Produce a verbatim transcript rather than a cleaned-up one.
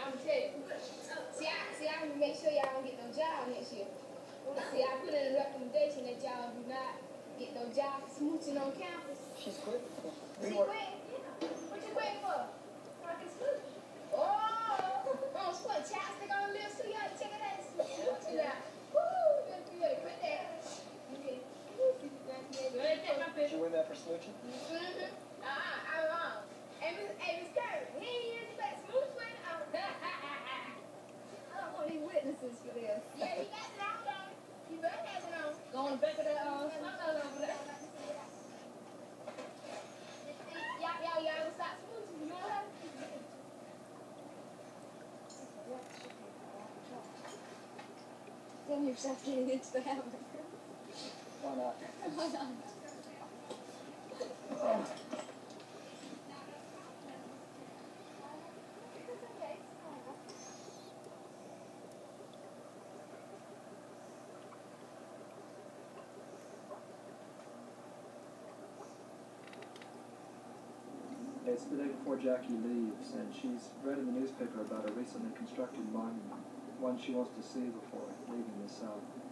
I'm gonna tell you. See, I see. I'm gonna make sure y'all don't get no job next year. See, I put in a recommendation that y'all do not get no job smooching on campus. She's quit. She quit? Yeah. What you quitting for? So I can smooch. Oh, oh, she put chapstick on her lips too. Y'all check it out. Smooching out. Woo! You better quit that. Okay. Did you win that for smooching? Mm-hmm. Uh-uh. Uh-uh. Hey, Miss Hey, Miss Curry, he ain't used to bet smooch with it. I don't want any witnesses for this. Yeah, he got it on, though. You better have it on. Go on the back of the, uh, something over there. Y'all, y'all, y'all stop smooching. You know what? Then yourself getting into the habit. Why not? Why not? Oh. It's the day before Jackie leaves, and she's read in the newspaper about a recently constructed monument, one she wants to see before leaving the South.